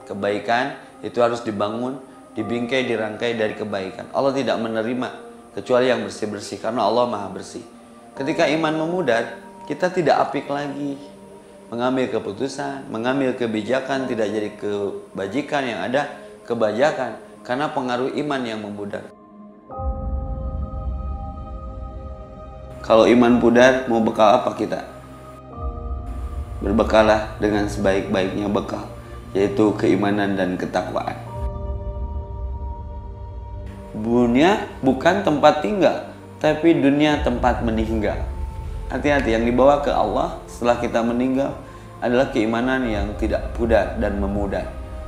Kebaikan itu harus dibangun, dibingkai, dirangkai dari kebaikan. Allah tidak menerima kecuali yang bersih-bersih karena Allah Maha bersih. Ketika iman memudar, kita tidak apik lagi mengambil keputusan, mengambil kebijakan, tidak jadi kebajikan, yang ada kebajakan karena pengaruh iman yang memudar. Kalau iman pudar, mau bekal apa kita? Berbekalah dengan sebaik-baiknya bekal, yaitu keimanan dan ketakwaan. Dunia bukan tempat tinggal, tapi dunia tempat meninggal. Hati-hati, yang dibawa ke Allah setelah kita meninggal adalah keimanan yang tidak pudar dan memudar.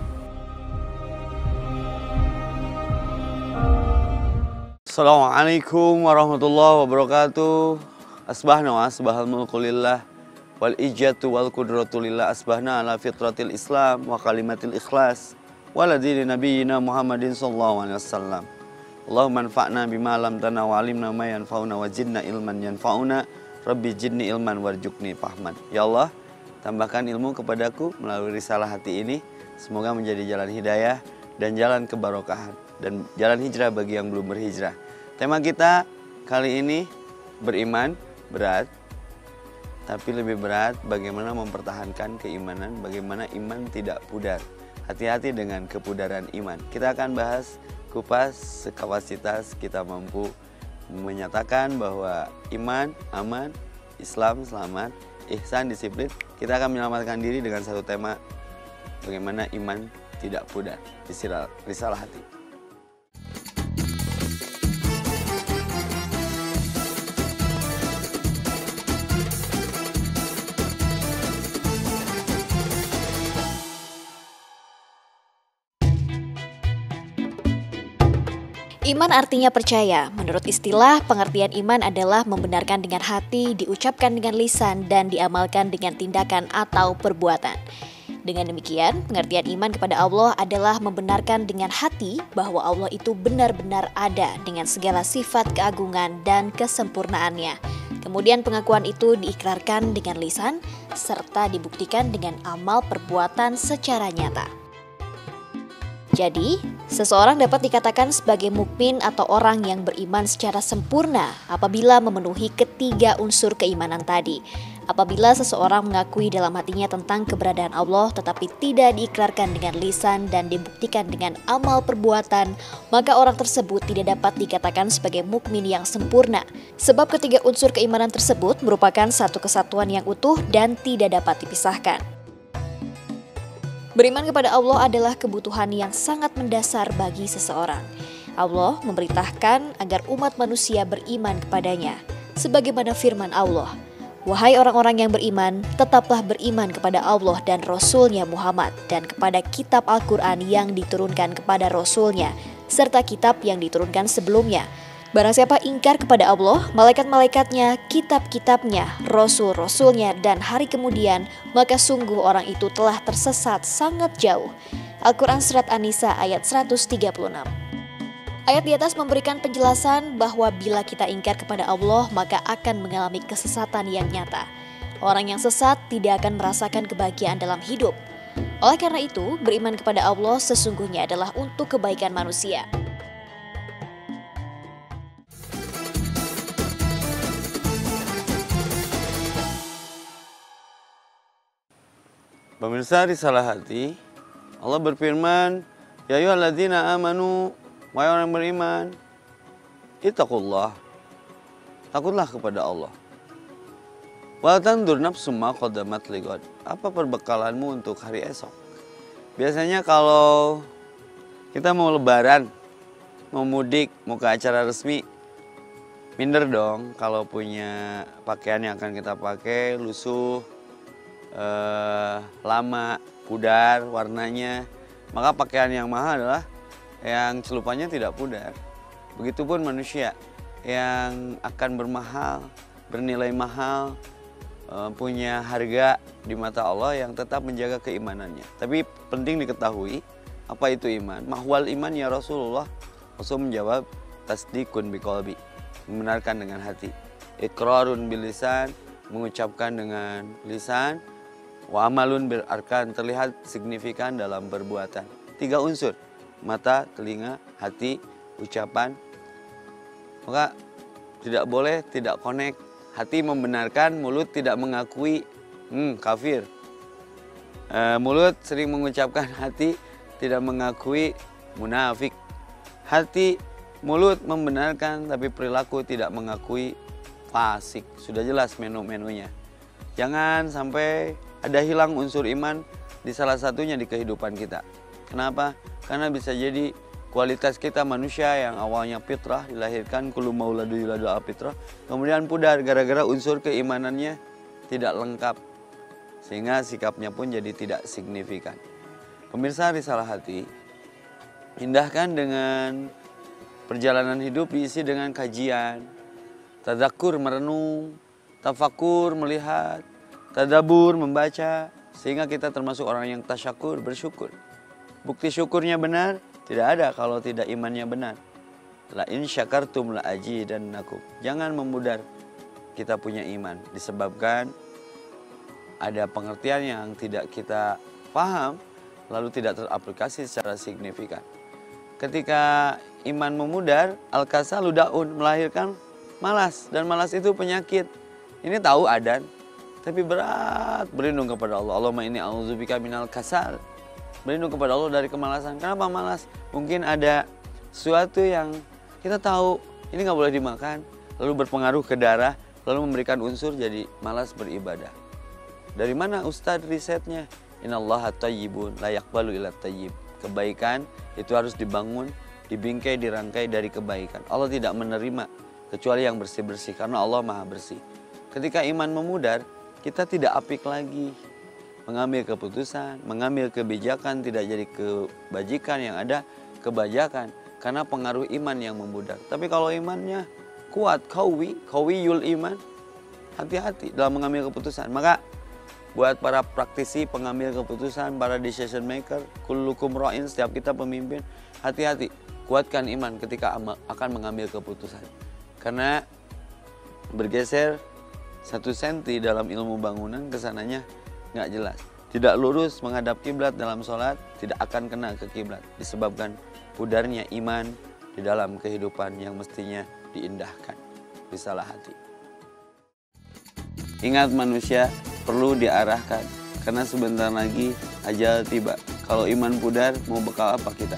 Assalamualaikum warahmatullahi wabarakatuh. Asbahna wa asbahal mulku lillah wal ijatu wal qudratu lillah. Asbahna ala fitratil Islam wa kalimatil ikhlas wala dini nabiyina Muhammadin sallallahu alaihi wasallam. Allahumma anfa'na bima lamtana wa alimna ma yanfa'una wa zidna ilman yanfa'una. Rabbi jidni ilman warjukni fahman. Ya Allah, tambahkan ilmu kepadaku melalui risalah hati ini. Semoga menjadi jalan hidayah dan jalan kebarokahan dan jalan hijrah bagi yang belum berhijrah. Tema kita kali ini beriman berat, tapi lebih berat bagaimana mempertahankan keimanan, bagaimana iman tidak pudar. Hati-hati dengan kepudaran iman. Kita akan bahas kupas sekapasitas kita mampu menyatakan bahwa iman aman, Islam selamat, ihsan disiplin. Kita akan menyelamatkan diri dengan satu tema, bagaimana iman tidak pudar di risalah hati. Iman artinya percaya. Menurut istilah, pengertian iman adalah membenarkan dengan hati, diucapkan dengan lisan, dan diamalkan dengan tindakan atau perbuatan. Dengan demikian, pengertian iman kepada Allah adalah membenarkan dengan hati bahwa Allah itu benar-benar ada dengan segala sifat keagungan dan kesempurnaannya. Kemudian pengakuan itu diikrarkan dengan lisan, serta dibuktikan dengan amal perbuatan secara nyata. Jadi, seseorang dapat dikatakan sebagai mukmin atau orang yang beriman secara sempurna apabila memenuhi ketiga unsur keimanan tadi. Apabila seseorang mengakui dalam hatinya tentang keberadaan Allah tetapi tidak diikrarkan dengan lisan dan dibuktikan dengan amal perbuatan, maka orang tersebut tidak dapat dikatakan sebagai mukmin yang sempurna. Sebab ketiga unsur keimanan tersebut merupakan satu kesatuan yang utuh dan tidak dapat dipisahkan. Beriman kepada Allah adalah kebutuhan yang sangat mendasar bagi seseorang. Allah memerintahkan agar umat manusia beriman kepadanya. Sebagaimana firman Allah, "Wahai orang-orang yang beriman, tetaplah beriman kepada Allah dan Rasul-Nya Muhammad, dan kepada kitab Al-Quran yang diturunkan kepada Rasul-Nya, serta kitab yang diturunkan sebelumnya. Barang siapa ingkar kepada Allah, malaikat-malaikatnya, kitab-kitabnya, rasul-rasulnya, dan hari kemudian, maka sungguh orang itu telah tersesat sangat jauh." Al-Quran Surat An-Nisa ayat 136. Ayat di atas memberikan penjelasan bahwa bila kita ingkar kepada Allah, maka akan mengalami kesesatan yang nyata. Orang yang sesat tidak akan merasakan kebahagiaan dalam hidup. Oleh karena itu, beriman kepada Allah sesungguhnya adalah untuk kebaikan manusia. Pemirsa risalah hati, Allah berfirman, "Ya ayyuhalladzina amanu", wahai orang beriman, ittaqullah, takutlah kepada Allah. Wa tandur nafsum ma qaddamat lighad, apa perbekalanmu untuk hari esok. Biasanya kalau kita mau lebaran, mau mudik, mau ke acara resmi, minder dong kalau punya pakaian yang akan kita pakai lusuh, lama, pudar warnanya. Maka pakaian yang mahal adalah yang celupannya tidak pudar. Begitupun manusia yang akan bermahal, bernilai mahal, punya harga di mata Allah, yang tetap menjaga keimanannya. Tapi penting diketahui, apa itu iman? Mahwal iman ya Rasulullah. Rasul menjawab, tasdikun biqalbi, membenarkan dengan hati. Iqrarun bilisan, mengucapkan dengan lisan. Wa amalun bil arkan, terlihat signifikan dalam perbuatan. 3 unsur, mata, telinga, hati, ucapan. Maka tidak boleh tidak connect. Hati membenarkan, mulut tidak mengakui, kafir. Mulut sering mengucapkan, hati tidak mengakui, munafik. Hati, mulut membenarkan, tapi perilaku tidak mengakui, fasik. Sudah jelas menu-menunya. Jangan sampai ada hilang unsur iman di salah satunya di kehidupan kita. Kenapa? Karena bisa jadi kualitas kita manusia yang awalnya fitrah, dilahirkan kullu mauladu yuladu fitrah, kemudian pudar gara-gara unsur keimanannya tidak lengkap, sehingga sikapnya pun jadi tidak signifikan. Pemirsa Risalah Hati, indahkan dengan perjalanan hidup diisi dengan kajian, tadzakur merenung, tafakur melihat, tadabur membaca, sehingga kita termasuk orang yang tasyakur, bersyukur. Bukti syukurnya benar tidak ada kalau tidak imannya benar. La in syakartum la azidannakum. Jangan memudar kita punya iman disebabkan ada pengertian yang tidak kita paham lalu tidak teraplikasi secara signifikan. Ketika iman memudar, al-kasalu daun, melahirkan malas, dan malas itu penyakit. Ini tahu adan, tapi berat berlindung kepada Allah. Allahumma inni a'udzubika minal kasal. Berlindung kepada Allah dari kemalasan. Kenapa malas? Mungkin ada sesuatu yang kita tahu ini nggak boleh dimakan, lalu berpengaruh ke darah, lalu memberikan unsur jadi malas beribadah. Dari mana Ustadz risetnya? Innallaha thayyibun la yaqbalu illa thayyib. Kebaikan itu harus dibangun, dibingkai, dirangkai dari kebaikan. Allah tidak menerima kecuali yang bersih-bersih karena Allah Maha bersih. Ketika iman memudar, kita tidak apik lagi mengambil keputusan, mengambil kebijakan, tidak jadi kebajikan, yang ada kebajakan karena pengaruh iman yang memudar. Tapi kalau imannya kuat, qawiyul iman, hati-hati dalam mengambil keputusan. Maka buat para praktisi pengambil keputusan, para decision maker, kullukum ra'in, setiap kita pemimpin, hati-hati, kuatkan iman ketika akan mengambil keputusan. Karena bergeser 1 senti dalam ilmu bangunan kesananya nggak jelas. Tidak lurus menghadap kiblat dalam sholat, tidak akan kena ke kiblat. Disebabkan pudarnya iman di dalam kehidupan yang mestinya diindahkan. Risalah Hati. Ingat, manusia perlu diarahkan, karena sebentar lagi ajal tiba. Kalau iman pudar, mau bekal apa kita?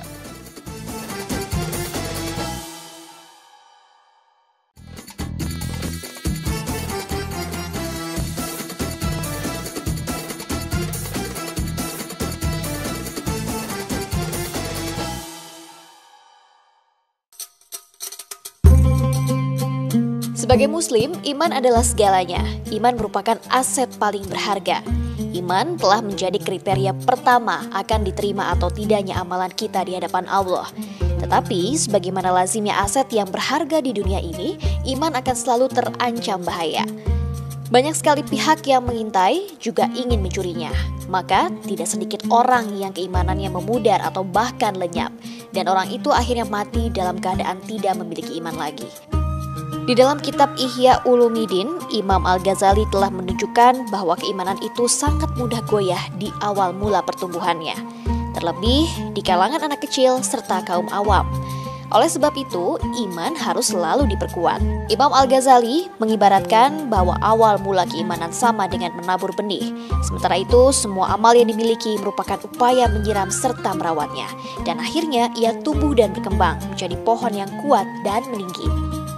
Sebagai muslim, iman adalah segalanya. Iman merupakan aset paling berharga. Iman telah menjadi kriteria pertama akan diterima atau tidaknya amalan kita di hadapan Allah. Tetapi, sebagaimana lazimnya aset yang berharga di dunia ini, iman akan selalu terancam bahaya. Banyak sekali pihak yang mengintai juga ingin mencurinya. Maka, tidak sedikit orang yang keimanannya memudar atau bahkan lenyap. Dan orang itu akhirnya mati dalam keadaan tidak memiliki iman lagi. Di dalam kitab Ihya Ulumuddin, Imam Al-Ghazali telah menunjukkan bahwa keimanan itu sangat mudah goyah di awal mula pertumbuhannya, terlebih di kalangan anak kecil serta kaum awam. Oleh sebab itu, iman harus selalu diperkuat. Imam Al-Ghazali mengibaratkan bahwa awal mula keimanan sama dengan menabur benih. Sementara itu, semua amal yang dimiliki merupakan upaya menyiram serta merawatnya. Dan akhirnya ia tumbuh dan berkembang menjadi pohon yang kuat dan meninggi.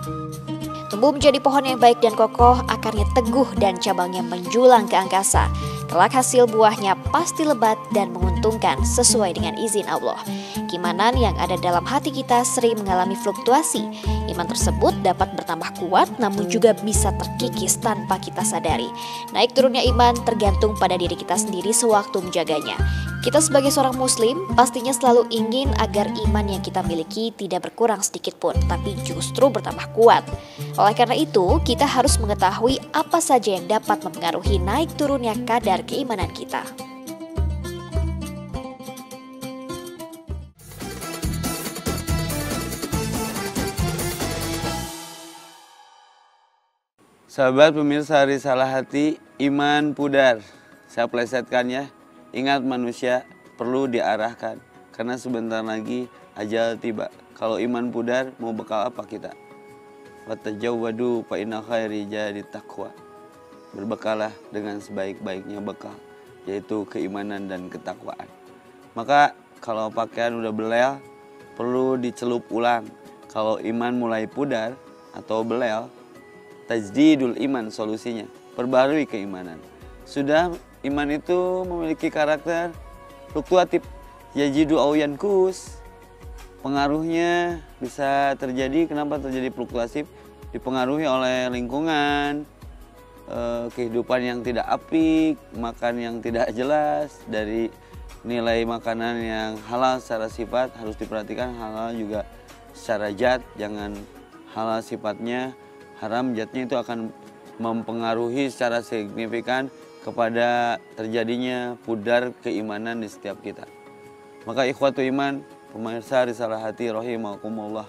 Tumbuh menjadi pohon yang baik dan kokoh, akarnya teguh dan cabangnya menjulang ke angkasa. Kelak hasil buahnya pasti lebat dan menguntungkan sesuai dengan izin Allah. Keimanan yang ada dalam hati kita sering mengalami fluktuasi. Iman tersebut dapat bertambah kuat namun juga bisa terkikis tanpa kita sadari. Naik turunnya iman tergantung pada diri kita sendiri sewaktu menjaganya. Kita sebagai seorang muslim pastinya selalu ingin agar iman yang kita miliki tidak berkurang sedikit pun, tapi justru bertambah kuat. Oleh karena itu, kita harus mengetahui apa saja yang dapat mempengaruhi naik turunnya kadar keimanan kita. Sahabat pemirsa Risalah Hati, iman pudar. Saya plesetkan ya. Ingat manusia perlu diarahkan. Karena sebentar lagi ajal tiba. Kalau iman pudar, mau bekal apa kita? Watajawwadu fa inna khairi jadi taqwa. Berbekalah dengan sebaik-baiknya bekal, yaitu keimanan dan ketakwaan. Maka kalau pakaian udah belel, perlu dicelup ulang. Kalau iman mulai pudar atau belel, tajdidul iman solusinya, perbarui keimanan. Sudah iman itu memiliki karakter fluktuatif, yajidu au yankus. Pengaruhnya bisa terjadi, kenapa terjadi fluktuatif? Dipengaruhi oleh lingkungan, kehidupan yang tidak apik, makan yang tidak jelas, dari nilai makanan yang halal secara sifat harus diperhatikan, halal juga secara zat, jangan halal sifatnya, haram zatnya, itu akan mempengaruhi secara signifikan kepada terjadinya pudar keimanan di setiap kita. Maka ikhwatu iman, pemirsa Risalah Hati rahimakumullah,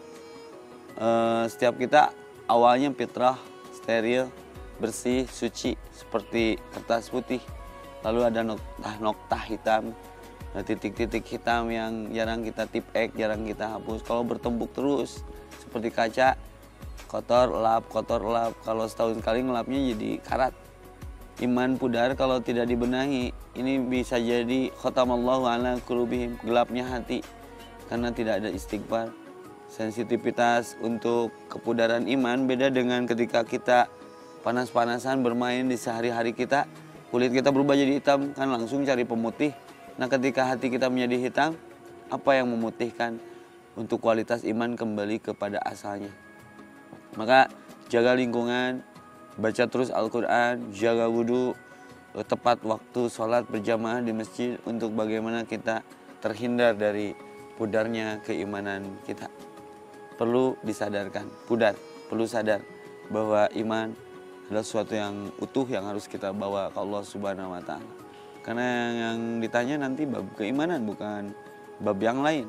setiap kita awalnya fitrah, steril, bersih, suci, seperti kertas putih. Lalu ada noktah hitam, titik-titik hitam yang jarang kita tipek, jarang kita hapus. Kalau bertembuk terus seperti kaca, kotor lap. Kalau setahun sekali ngelapnya jadi karat. Iman pudar kalau tidak dibenahi, ini bisa jadi khatamallahu ala qulubihim, gelapnya hati karena tidak ada istighfar. Sensitivitas untuk kepudaran iman beda dengan ketika kita panas-panasan bermain di sehari-hari kita, kulit kita berubah jadi hitam, kan langsung cari pemutih. Nah, ketika hati kita menjadi hitam, apa yang memutihkan? Untuk kualitas iman kembali kepada asalnya. Maka jaga lingkungan, baca terus Al-Quran, jaga wudhu, tepat waktu sholat berjamaah di masjid untuk bagaimana kita terhindar dari pudarnya keimanan kita. Perlu disadarkan, pudar, perlu sadar bahwa iman adalah sesuatu yang utuh yang harus kita bawa ke Allah Subhanahu wa Ta'ala. Karena yang ditanya nanti bab keimanan, bukan bab yang lain.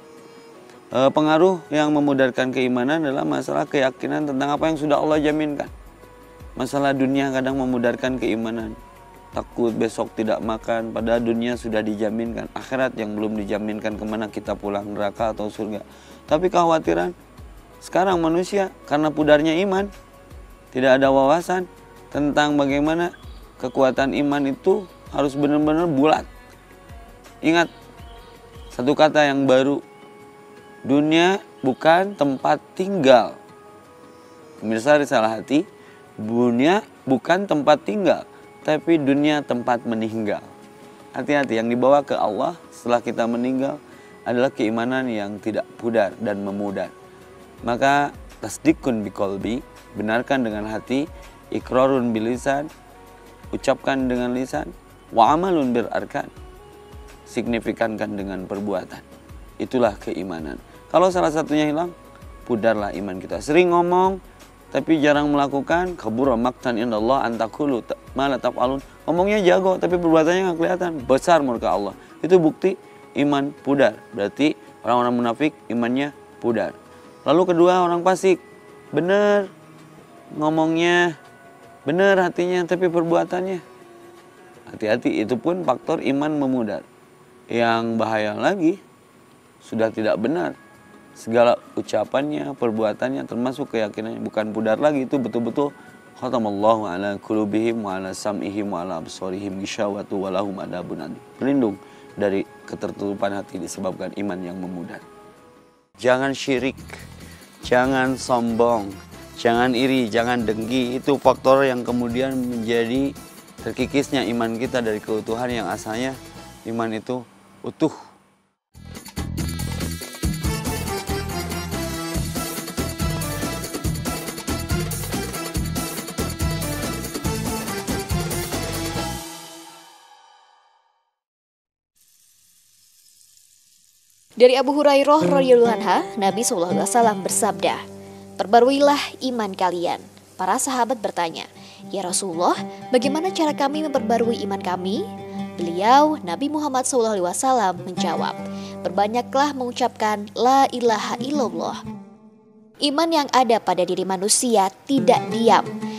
Pengaruh yang memudarkan keimanan adalah masalah keyakinan tentang apa yang sudah Allah jaminkan. Masalah dunia kadang memudarkan keimanan. Takut besok tidak makan, padahal dunia sudah dijaminkan. Akhirat yang belum dijaminkan, kemana kita pulang, neraka atau surga. Tapi kekhawatiran sekarang manusia karena pudarnya iman, tidak ada wawasan tentang bagaimana kekuatan iman itu harus benar-benar bulat. Ingat satu kata yang baru, dunia bukan tempat tinggal. Pemirsa Risalah Hati, dunia bukan tempat tinggal, tapi dunia tempat meninggal. Hati-hati, yang dibawa ke Allah setelah kita meninggal adalah keimanan yang tidak pudar dan memudar. Maka tasdikun biqalbi, benarkan dengan hati, ikrarun bilisan, ucapkan dengan lisan, wa amalun bil arkan, signifikankan dengan perbuatan. Itulah keimanan. Kalau salah satunya hilang, pudarlah iman kita. Sering ngomong tapi jarang melakukan, kabura maqtan indallah antakulu ma la taf'alun. Ngomongnya jago tapi perbuatannya nggak kelihatan, besar murka Allah. Itu bukti iman pudar. Berarti orang-orang munafik imannya pudar. Lalu kedua, orang fasik, benar ngomongnya, benar hatinya, tapi perbuatannya, hati-hati, itu pun faktor iman memudar. Yang bahaya lagi, sudah tidak benar segala ucapannya, perbuatannya, termasuk keyakinannya, bukan pudar lagi, itu betul-betul khatamallahu ala qulubihim wa ala sam'ihim wa ala absarihim ghisyawatu wa lahum adzabun adzim. Berlindung dari ketertutupan hati disebabkan iman yang memudar. Jangan syirik, jangan sombong, jangan iri, jangan dengki. Itu faktor yang kemudian menjadi terkikisnya iman kita dari keutuhan yang asalnya iman itu utuh. Dari Abu Hurairah radhiyallahu anhu, Nabi SAW bersabda, "Perbaruilah iman kalian." Para sahabat bertanya, "Ya Rasulullah, bagaimana cara kami memperbarui iman kami?" Beliau, Nabi Muhammad SAW, menjawab, "Perbanyaklah mengucapkan La ilaha illallah." Iman yang ada pada diri manusia tidak diam,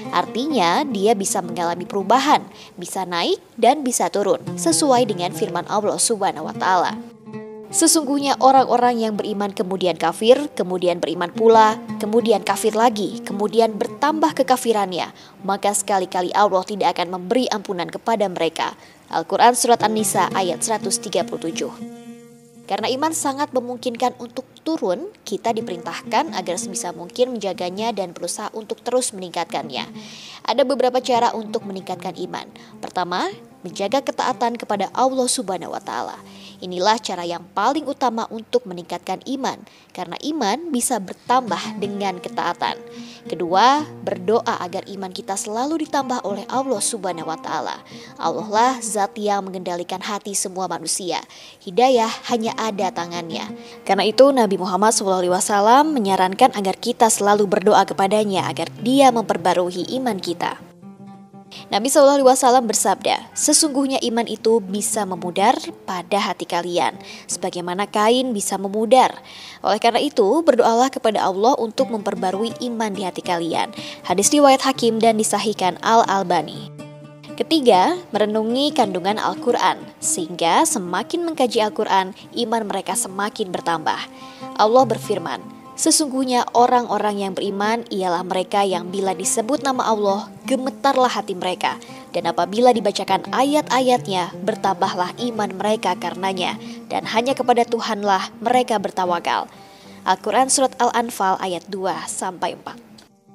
Artinya dia bisa mengalami perubahan, bisa naik dan bisa turun sesuai dengan firman Allah Subhanahu wa taala. Sesungguhnya orang-orang yang beriman kemudian kafir, kemudian beriman pula, kemudian kafir lagi, kemudian bertambah kekafirannya, maka sekali-kali Allah tidak akan memberi ampunan kepada mereka. Al-Quran Surat An-Nisa ayat 137. Karena iman sangat memungkinkan untuk turun, kita diperintahkan agar sebisa mungkin menjaganya dan berusaha untuk terus meningkatkannya. Ada beberapa cara untuk meningkatkan iman. Pertama, menjaga ketaatan kepada Allah Subhanahu wa taala. Inilah cara yang paling utama untuk meningkatkan iman, karena iman bisa bertambah dengan ketaatan. Kedua, berdoa agar iman kita selalu ditambah oleh Allah Subhanahu wa taala. Allah lah zat yang mengendalikan hati semua manusia. Hidayah hanya ada tangannya. Karena itu Nabi Muhammad SAW menyarankan agar kita selalu berdoa kepadanya agar dia memperbarui iman kita. Nabi SAW bersabda, sesungguhnya iman itu bisa memudar pada hati kalian, sebagaimana kain bisa memudar. Oleh karena itu, berdoalah kepada Allah untuk memperbarui iman di hati kalian. Hadis riwayat Hakim dan disahihkan Al-Albani. Ketiga, merenungi kandungan Al-Quran, sehingga semakin mengkaji Al-Quran, iman mereka semakin bertambah. Allah berfirman, sesungguhnya orang-orang yang beriman ialah mereka yang bila disebut nama Allah, gemetarlah hati mereka. Dan apabila dibacakan ayat-ayatnya, bertambahlah iman mereka karenanya. Dan hanya kepada Tuhanlah mereka bertawakal. Al-Quran Surat Al-Anfal ayat 2-4.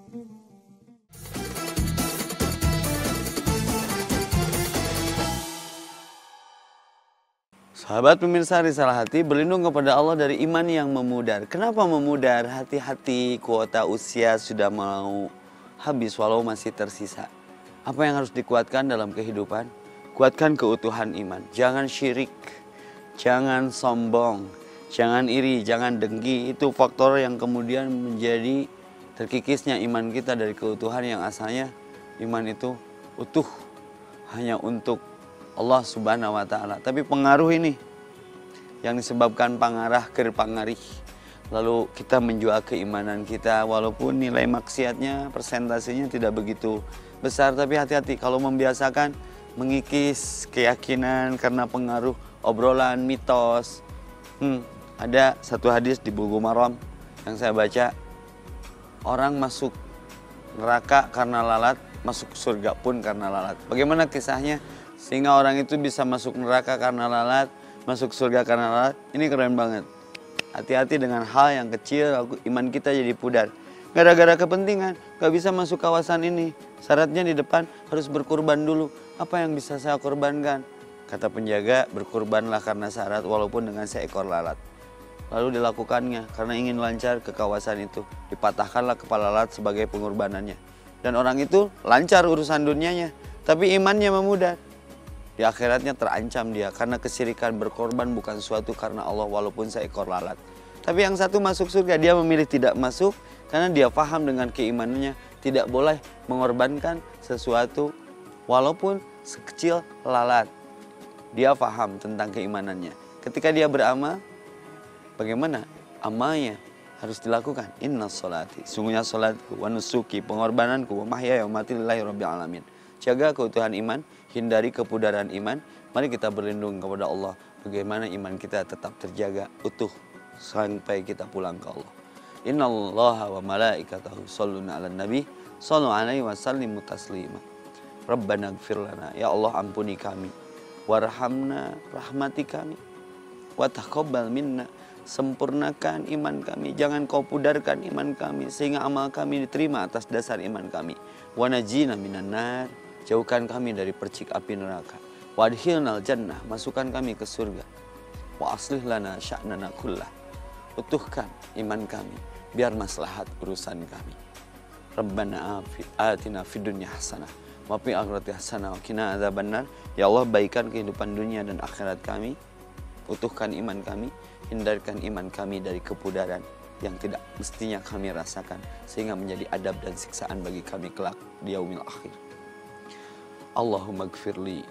Sahabat pemirsa Risalah Hati, berlindung kepada Allah dari iman yang memudar. Kenapa memudar? Hati-hati, kuota usia sudah mau habis walau masih tersisa. Apa yang harus dikuatkan dalam kehidupan? Kuatkan keutuhan iman. Jangan syirik, jangan sombong, jangan iri, jangan dengki. Itu faktor yang kemudian menjadi terkikisnya iman kita dari keutuhan yang asalnya iman itu utuh hanya untuk Allah Subhanahu wa taala. Tapi pengaruh ini yang disebabkan pangarah ker pangarih. Lalu kita menjual keimanan kita walaupun nilai maksiatnya persentasenya tidak begitu besar, tapi hati-hati kalau membiasakan mengikis keyakinan karena pengaruh obrolan mitos. Ada satu hadis di Bulughul Maram yang saya baca, orang masuk neraka karena lalat, masuk surga pun karena lalat. Bagaimana kisahnya? Sehingga orang itu bisa masuk neraka karena lalat, masuk surga karena lalat. Ini keren banget. Hati-hati dengan hal yang kecil, iman kita jadi pudar. Gara-gara kepentingan, gak bisa masuk kawasan ini. Syaratnya di depan harus berkurban dulu. Apa yang bisa saya korbankan? Kata penjaga, berkurbanlah karena syarat walaupun dengan seekor lalat. Lalu dilakukannya karena ingin lancar ke kawasan itu. Dipatahkanlah kepala lalat sebagai pengorbanannya. Dan orang itu lancar urusan dunianya, tapi imannya memudar. Di akhiratnya terancam dia karena kesyirikan, berkorban bukan suatu karena Allah walaupun seekor lalat. Tapi yang satu masuk surga, dia memilih tidak masuk karena dia paham dengan keimanannya tidak boleh mengorbankan sesuatu walaupun sekecil lalat. Dia paham tentang keimanannya. Ketika dia beramal, bagaimana amalnya harus dilakukan? Inna sholati, sungguhnya sholatku, wa nusuki, pengorbananku, wa mahyaya wa mati lillahi rabbil alamin. Jaga keutuhan iman, hindari kepudaran iman. Mari kita berlindung kepada Allah. Bagaimana iman kita tetap terjaga utuh sampai kita pulang ke Allah. Innallaha wa malaikatahu shalluna 'alan nabi, shallu 'alaihi wa sallimu taslima. Rabbana ighfir lana, ya Allah ampuni kami. Warhamna, rahmati kami. Wa taqabbal minna, sempurnakan iman kami. Jangan kau pudarkan iman kami sehingga amal kami diterima atas dasar iman kami. Wa najina minan nar, jauhkan kami dari percik api neraka. Wa adkhilnal jannah, masukkan kami ke surga. Wa aslih lana sya'nana kullah, utuhkan iman kami biar maslahat urusan kami. Rabbana atina fid dunya hasanah wa fil akhirati hasanah wa qina adzabannar. Ya Allah, baikkan kehidupan dunia dan akhirat kami. Utuhkan iman kami, hindarkan iman kami dari kepudaran yang tidak mestinya kami rasakan sehingga menjadi adab dan siksaan bagi kami kelak di yaumil akhir. Allahumma gfirli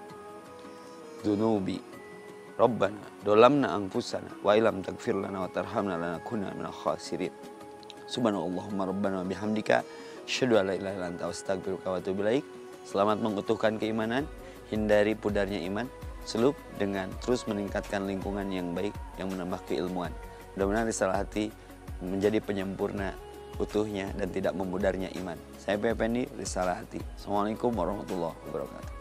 dunubi Rabbana dolamna anfusana wa ilam tagfir lana wa tarhamna lanakunna minal khasirin. Subhanallahumma rabbana bihamdika Asyhadu an la ilaha illa anta astaghfiruka wa atubu ilaik. Selamat mengutuhkan keimanan, hindari pudarnya iman, selub dengan terus meningkatkan lingkungan yang baik yang menambah keilmuan. Mudah-mudahan risalah hati menjadi penyempurna utuhnya dan tidak memudarnya iman. Saya Pependi, risalah hati. Assalamualaikum warahmatullahi wabarakatuh.